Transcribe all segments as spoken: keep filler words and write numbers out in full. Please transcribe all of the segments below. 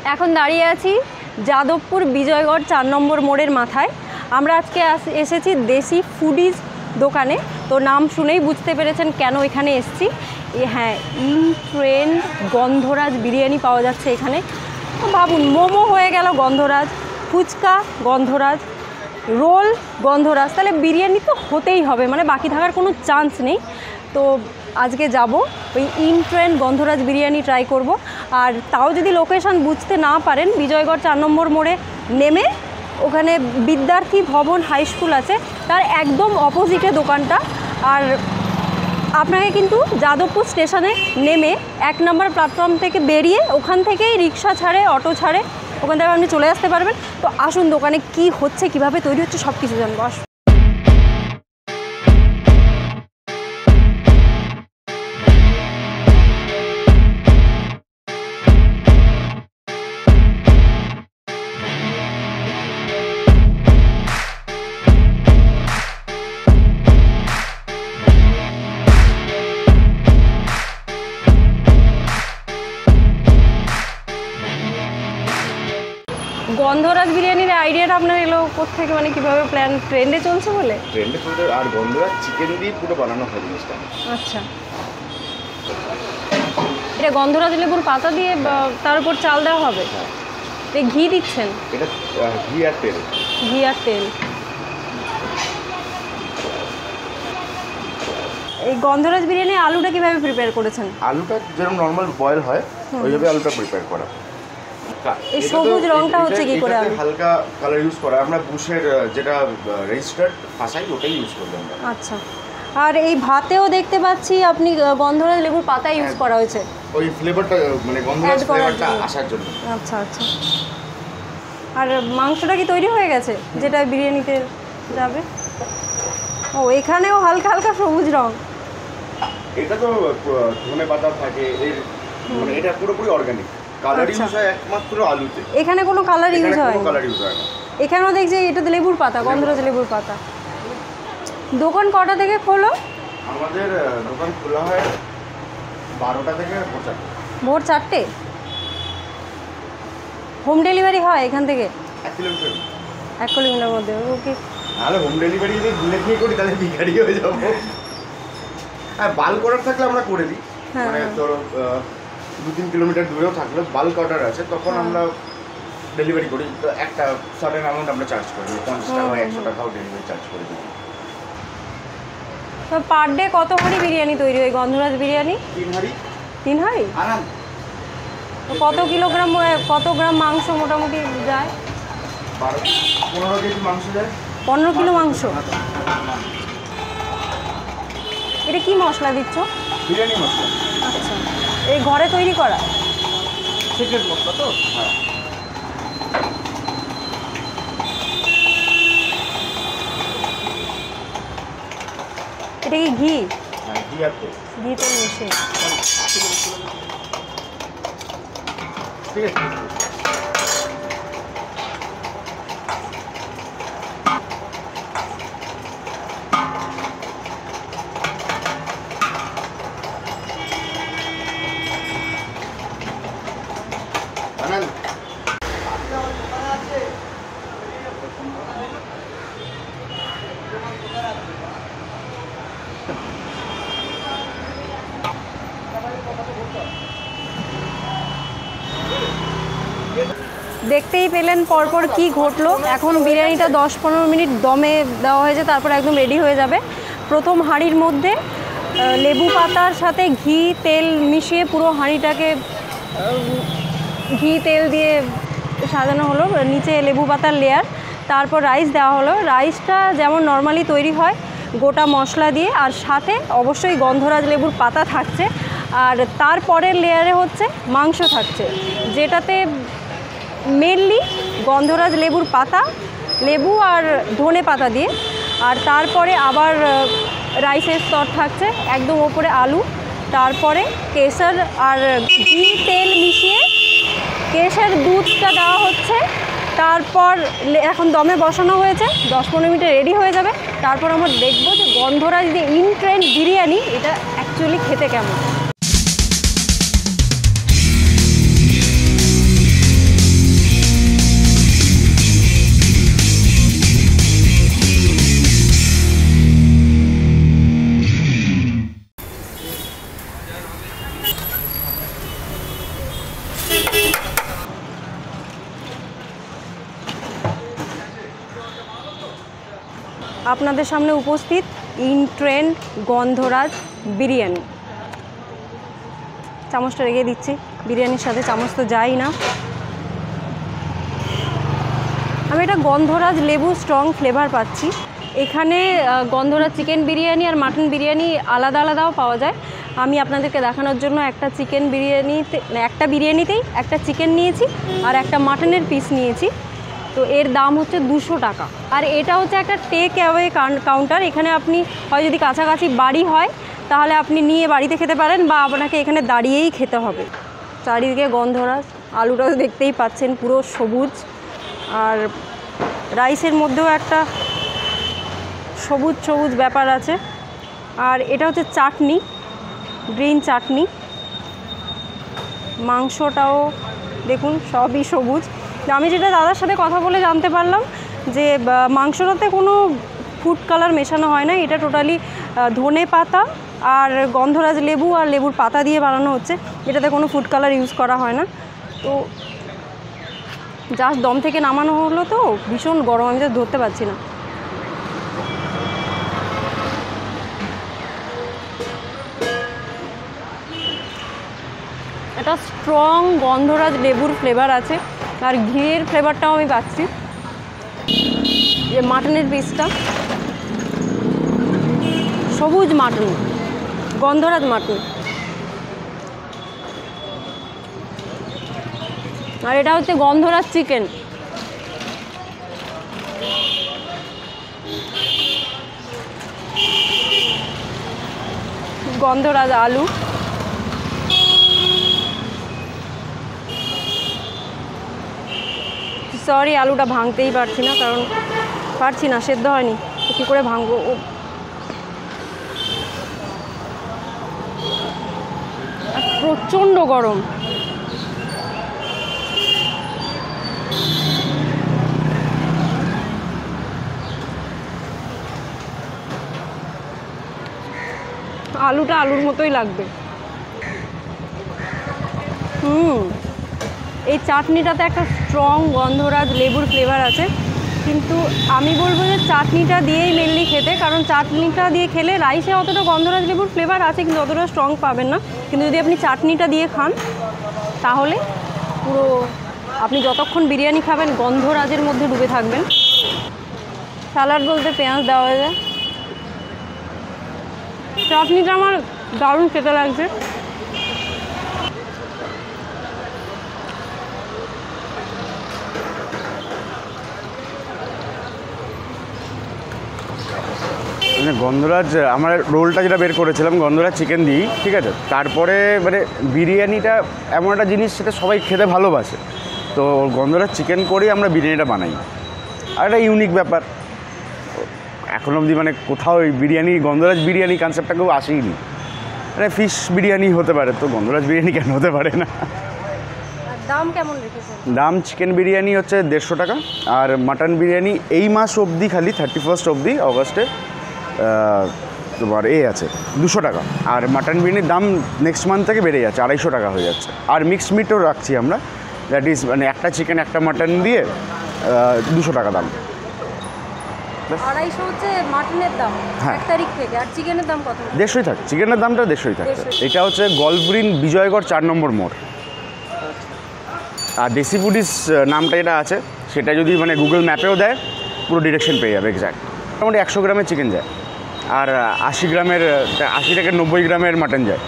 এখন দাঁড়িয়ে আছি যাদবপুর বিজয়গড় চার নম্বর মোড়ের মাথায়। আমরা আজকে এসেছি দেশি ফুডিজ দোকানে। তো নাম শুনেই বুঝতে পেরেছেন কেন এখানে এসেছি। হ্যাঁ, ইন ট্রেন গন্ধরাজ বিরিয়ানি পাওয়া যাচ্ছে এখানে। তো ভাবুন, মোমো হয়ে গেল গন্ধরাজ, ফুচকা গন্ধরাজ, রোল গন্ধরাজ, তাহলে বিরিয়ানি তো হতেই হবে, মানে বাকি থাকার কোনো চান্স নেই। তো আজকে যাব ওই in train Gondhoraj biryani try করব। আর তাও যদি লোকেশান বুঝতে না পারেন, বিজয়গড় চার নম্বর মোড়ে নেমে ওখানে বিদ্যার্থী ভবন হাই স্কুল আছে, তার একদম অপোজিটে দোকানটা। আর আপনাকে কিন্তু যাদবপুর স্টেশনে নেমে এক নম্বর প্ল্যাটফর্ম থেকে বেরিয়ে ওখান থেকেই রিক্সা ছাড়ে, অটো ছাড়ে, ওখান থেকে আপনি চলে আসতে পারবেন। তো আসুন, দোকানে কি হচ্ছে, কিভাবে তৈরি হচ্ছে, সব কিছু জানবো। আসুন। গন্ধরাজ বিরিয়ানির আইডিয়াটা আপনার এলো কোত্থেকে, মানে কিভাবে প্ল্যান? ট্রেন্ডে চলছে বলে? ট্রেন্ডে চলছে। আর গন্ধরাজ চিকেন দিয়ে পুরো বানানো হয় জিনিসটা। আচ্ছা, এটা গন্ধরাজ লেবুর পাতা দিয়ে তার উপর চাল দেওয়া হবে। এই ঘি দিচ্ছেন? এটা ঘি আর তেল। ঘি আর তেল। এই গন্ধরাজ বিরিয়ানি আলুটা কিভাবে প্রিপেয়ার করেছেন? আলুটা যেরকম নর্মাল বয়েল হয় ওইভাবে আলুটা প্রিপেয়ার করা। এই সবুজ রংটা হচ্ছে কি করে? হালকা কালার ইউজ করা, আমরা বুশের যেটা রেজিস্টার্ড ফাসাই ওটাই ইউজ করি আমরা। আচ্ছা। আর এই ভাতেও দেখতে পাচ্ছি আপনি গন্ধরাজ লেবুর পাতা ইউজ করা হয়েছে ওই ফ্লেভারটা, মানে গন্ধরাজ ফ্লেভারটা আসার জন্য। আচ্ছা আচ্ছা। আর মাংসটা কি তৈরি হয়ে গেছে যেটা বিরিয়ানিতে যাবে? ও, এখানেও হালকা হালকা সবুজ রং। এটা তো ধনে পাতা থাকে, এর মানে এটা পুরোপুরি অর্গানিক। কালার ইউজ হয় একমাত্র আলুতে। এখানে কোনো কালার ইউজ হয় না? কালার ইউজ হয় না। এখানেও দেখছি এটাতে লেবুর পাতা, গন্ধরাজ লেবুর পাতা। দোকান কটা থেকে খোলো? আমাদের দোকান খোলা হয় বারোটা থেকে ভোর চারটে। ভোর চারটে? হোম ডেলিভারি হয় এখান থেকে? এক কিলোমিটার। এক কিলোমিটার মধ্যে? ওকে। তাহলে হোম ডেলিভারি যদি বুলেট নিয়ে করি তাহলে ভিখারি হয়ে যাবো। হ্যাঁ, বাল্ক অর্ডার থাকলে আমরা করে দিই। মানে ধরো দু তিন কিলোমিটার দূরেও থাকলে বাল্ক অর্ডার আছে, তখন আমরা ডেলিভারি করি। তো একটা সার্টেন অ্যামাউন্ট আমরা চার্জ করি, পঞ্চাশ টাকা একশো টাকাও ডেলিভারি চার্জ করে দিই। তো পার ডে কত হাঁড়ি বিরিয়ানি তৈরি হয় গন্ধরাজ বিরিয়ানি? তিন হাঁড়ি। তিন হাঁড়ি? আরাম। তো কত কিলোগ্রাম, কত গ্রাম মাংস মোটামুটি যায়? বারো পনেরো কেজি মাংস যায়। পনেরো কিলো মাংস? এটা কি মশলা দিচ্ছ? বিরিয়ানি মশলা। আচ্ছা, এই ঘরে তৈরি করা সিক্রেট মশলা তো? হ্যাঁ। এটা কি ঘি? হ্যাঁ, ঘি আর তেল। ঘি তেল মিশিয়ে। ঠিক আছে। দেখতেই পেলেন পরপর কি ঘটলো। এখন বিরিয়ানিটা দশ পনেরো মিনিট দমে দেওয়া হয়েছে, তারপর একদম রেডি হয়ে যাবে। প্রথম হাঁড়ির মধ্যে লেবু পাতার সাথে ঘি তেল মিশিয়ে পুরো হাঁড়িটাকে ঘি তেল দিয়ে সাজানো হলো, নিচে লেবু পাতার লেয়ার। তারপর রাইস দেওয়া হলো। রাইসটা যেমন নর্মালি তৈরি হয় গোটা মশলা দিয়ে, আর সাথে অবশ্যই গন্ধরাজ লেবুর পাতা থাকছে। আর তারপরের লেয়ারে হচ্ছে মাংস থাকছে, যেটাতে মেনলি গন্ধরাজ লেবুর পাতা, লেবু আর ধনে পাতা দিয়ে। আর তারপরে আবার রাইসের স্তর থাকছে, একদম ওপরে আলু, তারপরে কেশর আর ঘি তেল মিশিয়ে কেশর দুধটা দেওয়া হচ্ছে। তারপর এখন দমে বসানো হয়েছে, দশ পনেরো মিনিটে রেডি হয়ে যাবে। তারপর আমরা দেখবো যে গন্ধরাজ যে ইন ট্রেন বিরিয়ানি এটা অ্যাকচুয়ালি খেতে কেমন। আপনাদের সামনে উপস্থিত ইন ট্রেন্ড গন্ধরাজ বিরিয়ানি। চামচটা রেখে দিচ্ছি, বিরিয়ানির সাথে চামচ তো যাই না। আমি এটা গন্ধরাজ লেবু স্ট্রং ফ্লেভার পাচ্ছি। এখানে গন্ধরাজ চিকেন বিরিয়ানি আর মাটন বিরিয়ানি আলাদা আলাদাও পাওয়া যায়। আমি আপনাদেরকে দেখানোর জন্য একটা চিকেন বিরিয়ানিতে একটা বিরিয়ানিতেই একটা চিকেন নিয়েছি আর একটা মাটনের পিস নিয়েছি। তো এর দাম হচ্ছে দুশো টাকা। আর এটা হচ্ছে একটা টেক অ্যাওয়ে কাউন্টার। এখানে আপনি হয় যদি কাছাকাছি বাড়ি হয় তাহলে আপনি নিয়ে বাড়িতে খেতে পারেন, বা আপনাকে এখানে দাঁড়িয়েই খেতে হবে। চারিদিকে গন্ধরাজ, আলুটাও দেখতেই পাচ্ছেন পুরো সবুজ, আর রাইসের মধ্যেও একটা সবুজ সবুজ ব্যাপার আছে। আর এটা হচ্ছে চাটনি, গ্রিন চাটনি। মাংসটাও দেখুন সবই সবুজ। আমি যেটা দাদার সাথে কথা বলে জানতে পারলাম যে মাংসটাতে কোনো ফুড কালার মেশানো হয় না, এটা টোটালি ধনে পাতা আর গন্ধরাজ লেবু আর লেবুর পাতা দিয়ে বানানো হচ্ছে। এটাতে কোনো ফুড কালার ইউজ করা হয় না। তো জাস্ট দম থেকে নামানো হলো, তো ভীষণ গরম, আমি তো ধরতে পারছি না। এটা স্ট্রং গন্ধরাজ লেবুর ফ্লেভার আছে, আর ঘিয়ের ফ্লেভারটাও আমি পাচ্ছি। যে মাটনের পিসটা সবুজ মাটন, গন্ধরাজ মাটন। আর এটা হচ্ছে গন্ধরাজ চিকেন। গন্ধরাজ আলু, সরি আলুটা ভাঙতেই পারছি না, কারণ পারছি না, সেদ্ধ হয়নি, তো কী করে ভাঙবো। ও প্রচণ্ড গরম। আলুটা আলুর মতোই লাগবে। হুম এই চাটনিটাতে একটা স্ট্রং গন্ধরাজ লেবুর ফ্লেভার আছে, কিন্তু আমি বলবো যে চাটনিটা দিয়েই মেনলি খেতে, কারণ চাটনিটা দিয়ে খেলে রাইসে অতটা গন্ধরাজ লেবুর ফ্লেভার আছে কিন্তু অতটা স্ট্রং পাবেন না। কিন্তু যদি আপনি চাটনিটা দিয়ে খান তাহলে পুরো আপনি যতক্ষণ বিরিয়ানি খাবেন গন্ধরাজের মধ্যে ডুবে থাকবেন। স্যালাড বলতে পেঁয়াজ দেওয়া যায়। চাটনিটা আমার দারুণ খেতে লাগছে। মানে গন্ধরাজ আমার রোলটা যেটা বের করেছিলাম গন্ধরাজ চিকেন দিই, ঠিক আছে। তারপরে মানে বিরিয়ানিটা এমন একটা জিনিস সেটা সবাই খেতে ভালোবাসে, তো গন্ধরাজ চিকেন করেই আমরা বিরিয়ানিটা বানাই। আর একটা ইউনিক ব্যাপার, এখন অবধি মানে কোথাও ওই বিরিয়ানি গন্ধরাজ বিরিয়ানি কনসেপ্টটা কেউ আসেইনি। মানে ফিশ বিরিয়ানি হতে পারে, তো গন্ধরাজ বিরিয়ানি কেন হতে পারে না। দাম কেমন রেখেছেন? দাম চিকেন বিরিয়ানি হচ্ছে দেড়শো টাকা, আর মাটন বিরিয়ানি এই মাস অবধি খালি থার্টি ফার্স্ট অবধি অগস্টে তোমার এ আছে দুশো টাকা। আর মাটন বিরিয়ানির দাম নেক্সট মান্থ থেকে বেড়ে যাচ্ছে, আড়াইশো টাকা হয়ে যাচ্ছে। আর মিক্সড মিটও রাখছি আমরা, দ্যাট ইজ মানে একটা চিকেন একটা মাটন দিয়ে দুশো টাকা দাম। আড়াইশো হচ্ছে মাটনের দাম হ্যাঁ। এক তারিখ থেকে। আর চিকেনের দাম কত? দেড়শোই থাকে, চিকেনের দামটা দেড়শোই থাকে। দেড়শোই। এটা হচ্ছে গল্ফ গ্রিন বিজয়গড় চার নম্বর মোড়। আর দেশি ফুডিস নামটা যেটা আছে সেটা যদি মানে গুগল ম্যাপেও দেয় পুরো ডিরেকশন পেয়ে যাবে এক্স্যাক্ট। মোটামুটি একশো গ্রামের চিকেন যায়, আর আশি গ্রামের আশি থেকে নব্বই গ্রামের মাটন যায়।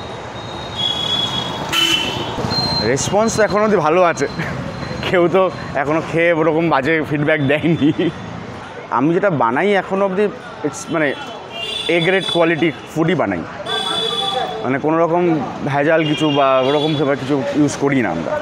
রেসপন্স এখন অবধি ভালো আছে, কেউ তো এখনও খেয়ে ওরকম বাজে ফিডব্যাক দেয়নি। আমি যেটা বানাই এখন অবধি ইটস মানে এ গ্রেড কোয়ালিটি ফুডই বানাই, মানে কোনো রকম ভেজাল কিছু বা ওরকম কিছু ইউজ করি না আমরা।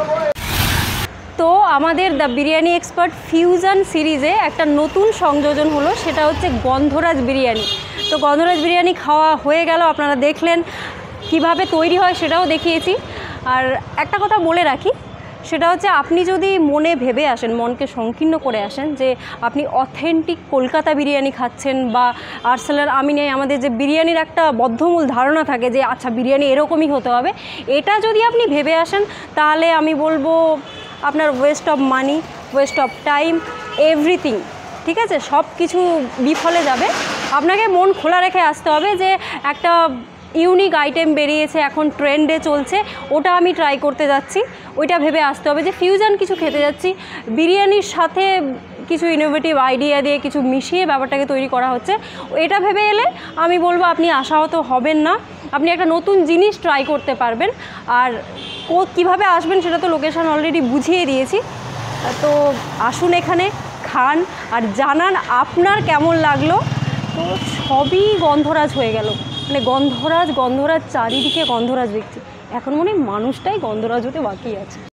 তো আমাদের দ্য বিরিয়ানি এক্সপার্ট ফিউশন সিরিজে একটা নতুন সংযোজন হলো, সেটা হচ্ছে গন্ধরাজ বিরিয়ানি। তো গন্ধরাজ বিরিয়ানি খাওয়া হয়ে গেল, আপনারা দেখলেন কিভাবে তৈরি হয় সেটাও দেখিয়েছি। আর একটা কথা বলে রাখি, সেটা হচ্ছে আপনি যদি মনে ভেবে আসেন, মনকে সংকীর্ণ করে আসেন যে আপনি অথেন্টিক কলকাতা বিরিয়ানি খাচ্ছেন, বা আরসালান আমিনে আমাদের যে বিরিয়ানির একটা বদ্ধমূল ধারণা থাকে যে আচ্ছা বিরিয়ানি এরকমই হতে হবে, এটা যদি আপনি ভেবে আসেন তাহলে আমি বলবো আপনার waste of money, waste of time, everything ঠিক আছে, সব কিছু বিফলে যাবে। আপনাকে মন খোলা রেখে আসতে হবে যে একটা ইউনিক আইটেম বেরিয়েছে, এখন ট্রেন্ডে চলছে, ওটা আমি ট্রাই করতে যাচ্ছি, ওইটা ভেবে আসতে হবে যে ফিউশন কিছু খেতে যাচ্ছি, বিরিয়ানির সাথে কিছু ইনোভেটিভ আইডিয়া দিয়ে কিছু মিশিয়ে ব্যাপারটাকে তৈরি করা হচ্ছে। এটা ভেবে এলে আমি বলবো আপনি আশাহত হবেন না, আপনি একটা নতুন জিনিস ট্রাই করতে পারবেন। আর ও কীভাবে আসবেন সেটা তো লোকেশন অলরেডি বুঝিয়ে দিয়েছি। তো আসুন এখানে, খান আর জানান আপনার কেমন লাগলো। তো সবই গন্ধরাজ হয়ে গেল, মানে গন্ধরাজ গন্ধরাজ চারিদিকে গন্ধরাজ দেখছি, এখন মনে হয় মানুষটাই গন্ধরাজ হতে বাকি আছে।